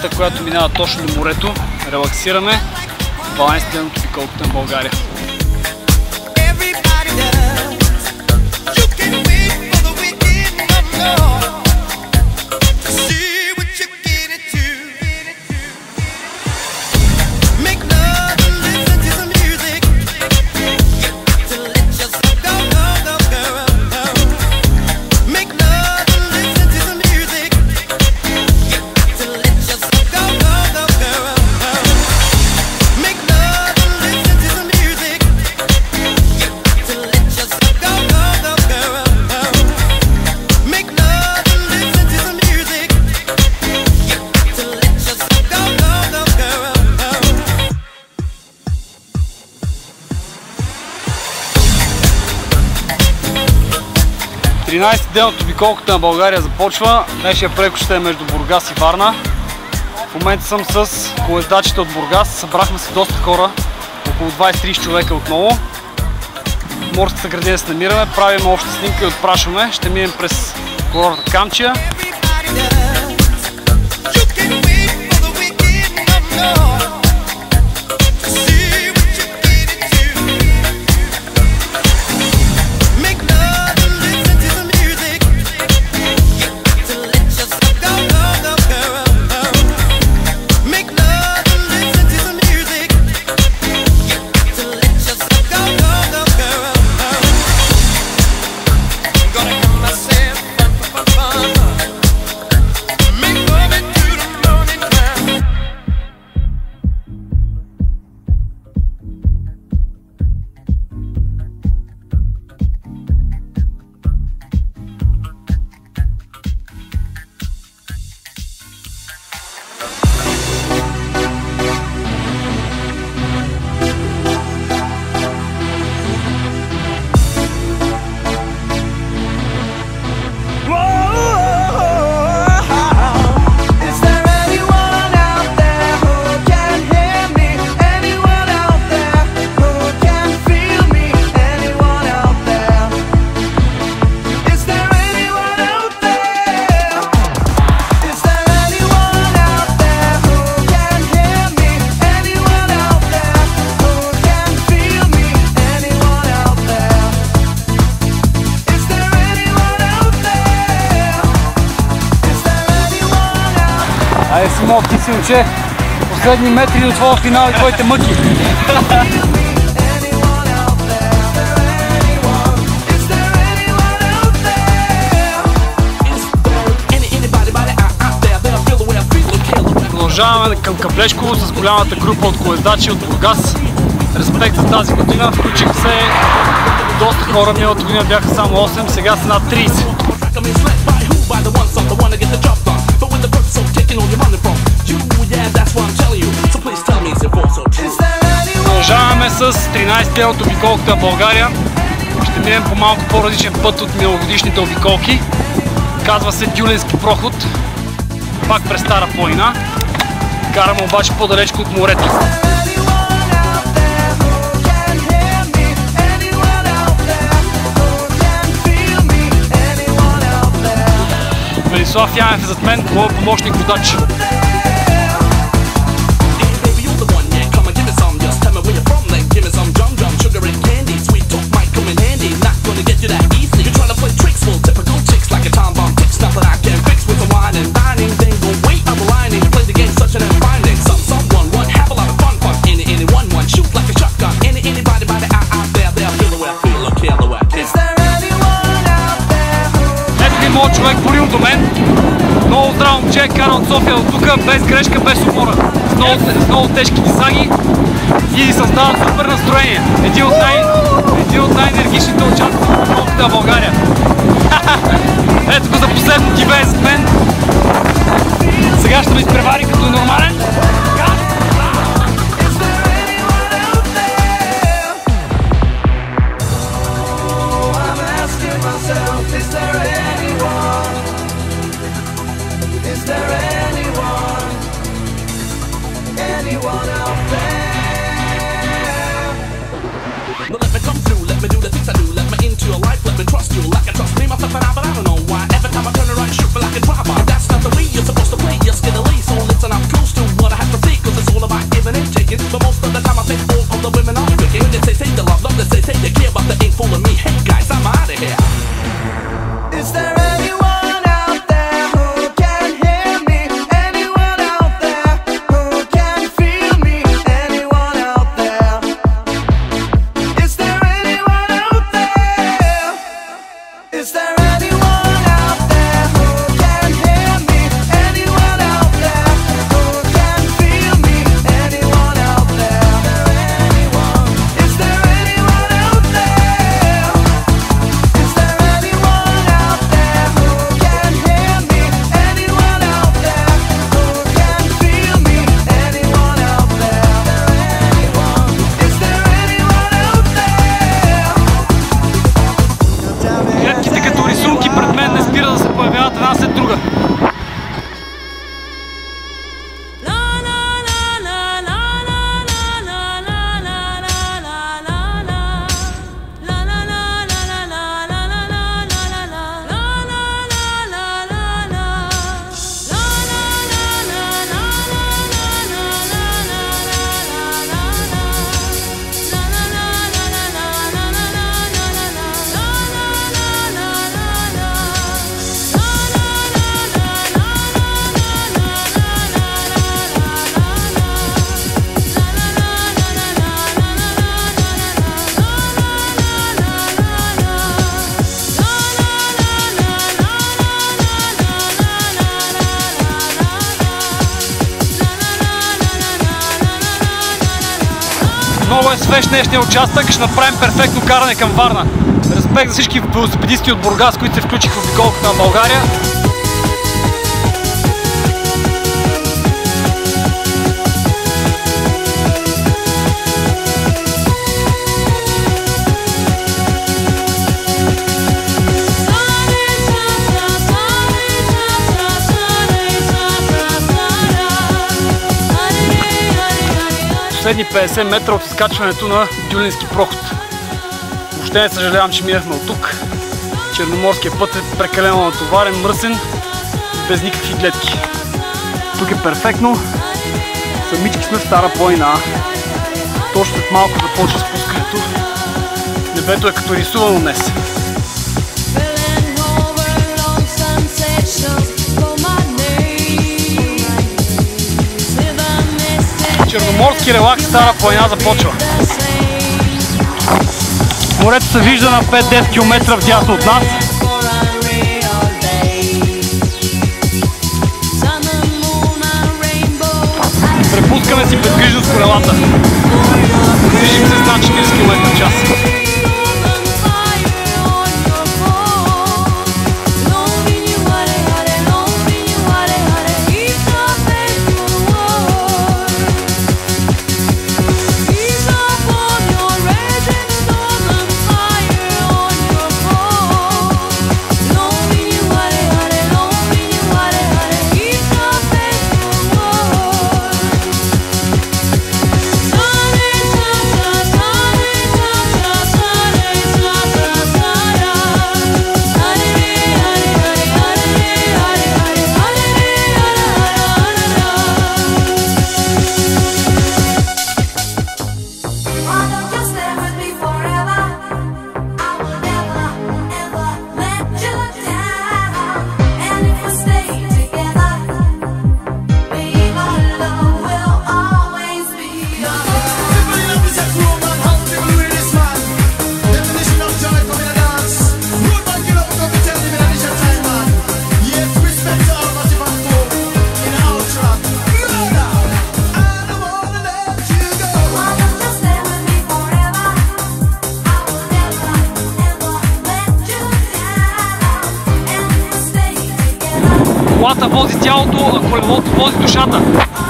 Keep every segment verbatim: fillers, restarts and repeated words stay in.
трасата, която минава точно до морето. Релаксираме. дванайсети ден от обиколката на България. тринайсети ден от обиколката на България започва. Днешния прекос ще е между Бургас и Варна. В момента съм с колездачите от Бургас. Събрахме се доста хора, около двайсет до трийсет човека отново. В морската градина се намираме, правим обща снимка и отпрашваме. Ще минем през курорта Камчия. Айде, Симо, ти си уче. Последни метри до твоя финал и твоите мъки. Продължаваме към Каблешково с голямата група от колездачи от Бургас. Респект за тази година. Включиха се доста хора. Миналата година бяха само осем, сега са над трийсет. Продължаваме с тринайсети ден от обиколката на България. Ще минем по малко по-различен път от миналогодишните обиколки. Казва се Дюлински проход. Пак през Стара планина. Караме обаче по-далечко от морето. Велислав Янев е зад мен, моя помощник водач. Моят човек Борил до мен. Много здраво момче, кара от София до тук, без грешка, без умора. С много, с много тежки кисаги и ни създава супер настроение. Един от, най, един от най-енергичните участници в обиколката на България. Ето го за последно ти бе зад мен. Сега ще ме изпревари като нормален. But let me come through, let me do the things I do, let me into your life, let me trust you like I trust me myself and I, but I don't know why. Every time I turn around, shoot me like a driver. That's not the way you're supposed to play, you're skinny, so listen up. Много е свеж днешния участък, ще направим перфектно каране към Варна. Респект за всички велосипедисти от Бургас, които се включиха в обиколката на България. Последни петдесет метра от изкачването на Дюлински проход. Въобще не съжалявам, че минахме от тук. Черноморският път е прекалено натоварен, мръсен, без никакви гледки. Тук е перфектно. Самички сме в Стара планина. Точно след малко започва спускането. Небето е като рисувано днес. Черноморски релакс Стара планина започва. Морето се вижда на пет до десет километра вдясно от нас. Препускаме си безгрижно с колелата. Движим се с над четиридесет километра в час. Колата вози тялото, а колелото вози душата.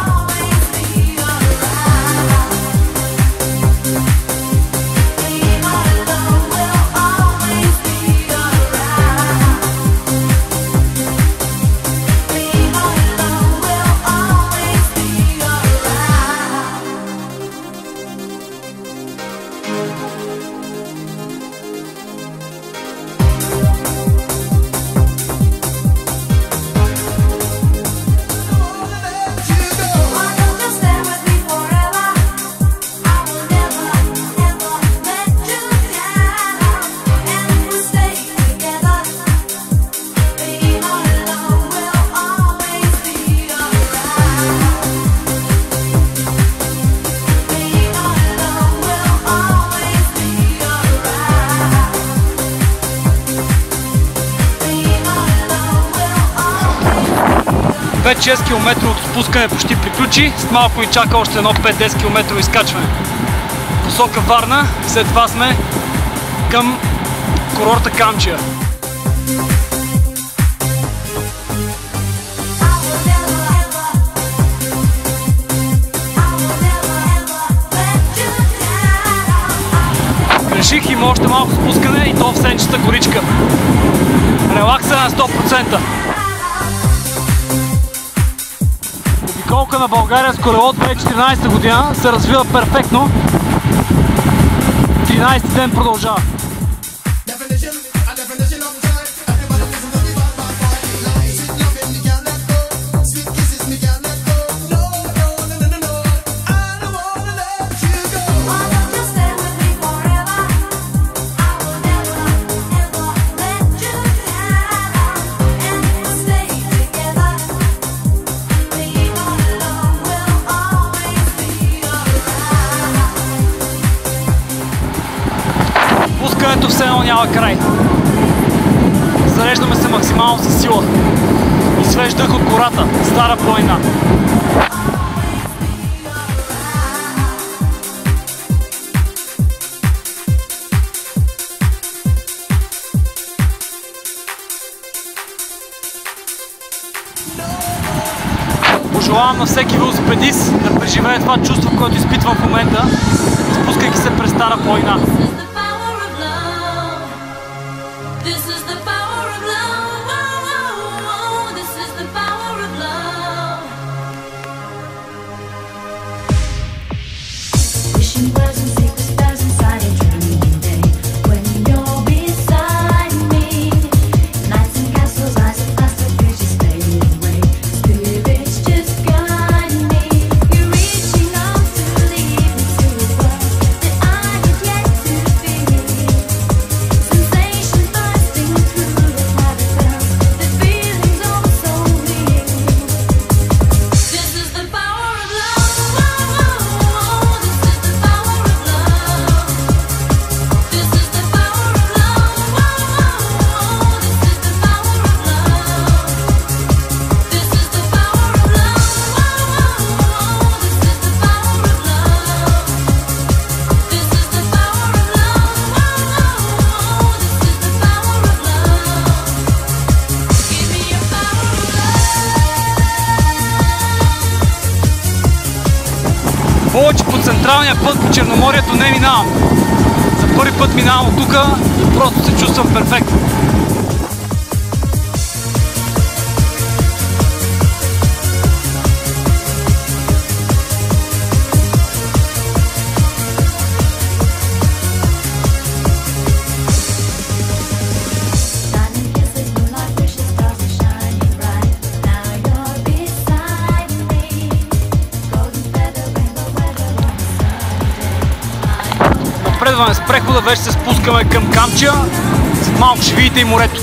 пет до шест километра от спускане почти приключи, с малко и чака още едно пет до десет километра изкачване. Посока Варна, след това сме към курорта Камчия. Реших има още малко спускане и то в сенчета горичка. Релакса на сто процента. Обиколка на България с колело две хиляди и четиринадесета година се развива перфектно. тринадесети ден продължава. Пускането все едно няма край. Зареждаме се максимално със сила и свеж дъх от гората, Стара планина. на всеки велосипедист да преживее това чувство, което изпитвам в момента, спускайки се през Стара планина. Повече по централния път по Черноморието не минавам. За първи път минавам от тук и просто се чувствам перфектно. Напредваме с прехода, вече се спускаме към Камчия. След малко ще видите и морето.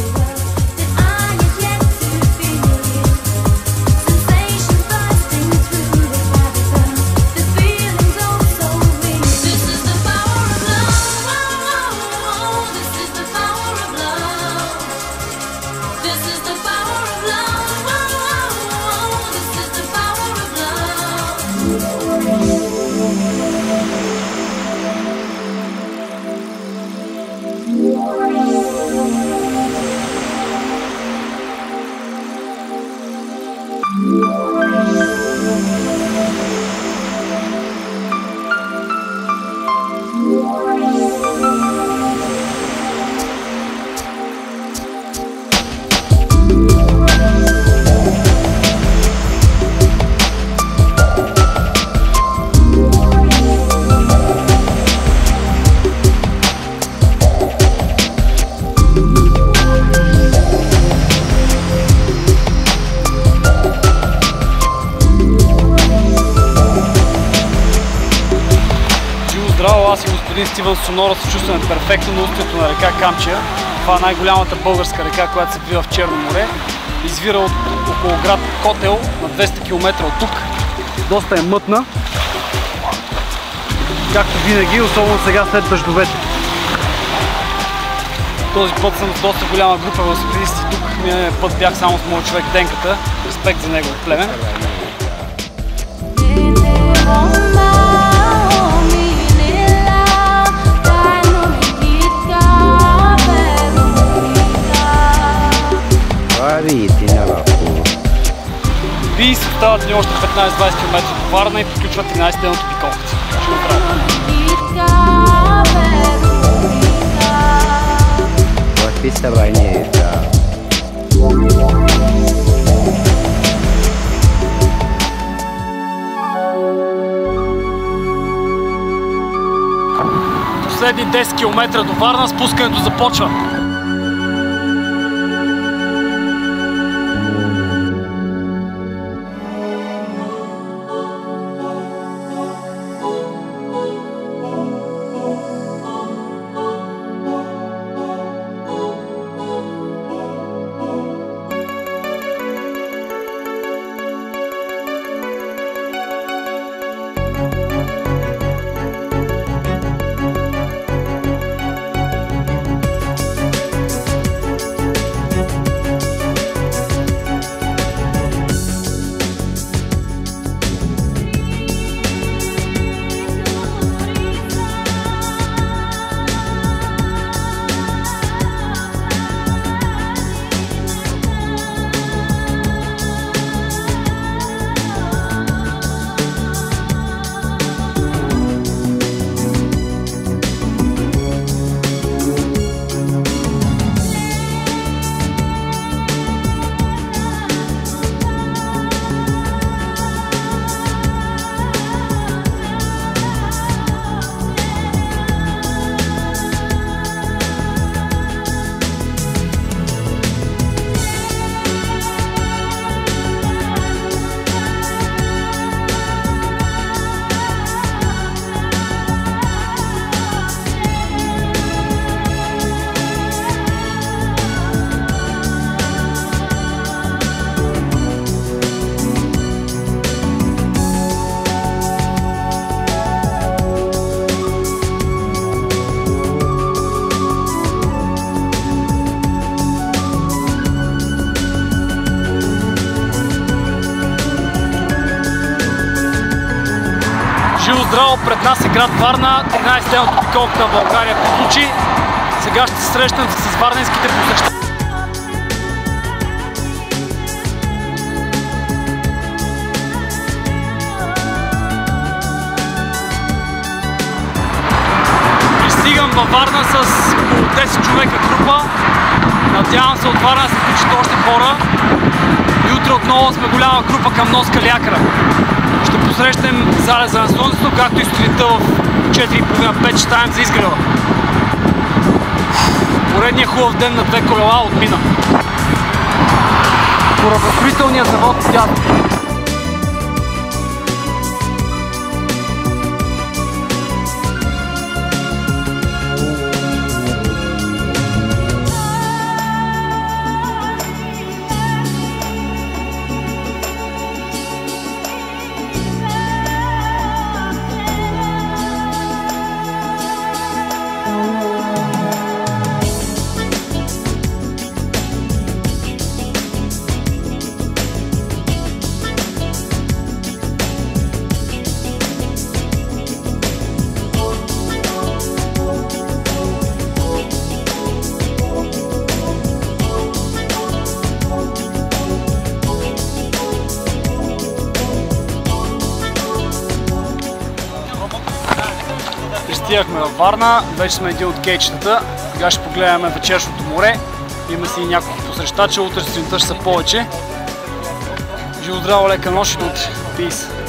Аз и господин Стивън Сонора се чувстваме перфектно на устието на река Камчия. Това е най-голямата българска река, която се влива в Черно море. Извира от около град Котел на двеста километра от тук. Доста е мътна. Както винаги, особено сега след дъждовете. Този път съм с доста голяма група велосипедисти. Тук миналия път бях само с моят човек Денката. Респект за него племен. И се остават ни още петнайсет-двайсет километра до Варна и приключва тринайсет-дневното пиколката. Ще го правим. Последни десет километра до Варна, спускането започва. Живо здраво, пред нас е град Варна, тринайсет-дневната обиколка на България приключи. Сега ще се срещнем с варненските посещатели. Пристигам във Варна с около десет човека група. Надявам се от Варна да се включат още хора. И утре отново сме голяма група към нос Калиакра. Ще посрещнем залеза на слънцето, както и сутринта в четири и половина пет ще ставим за изгрева. Поредният хубав ден на две колела отмина. Корабостроителният завод дядо. Пристигахме във Варна, вече сме един от кейчетата. Сега ще погледаме вечершното море. Има си и няколко посрещача, утре сутринта ще са повече. Живо здраво, лека нощ и до утре. Peace!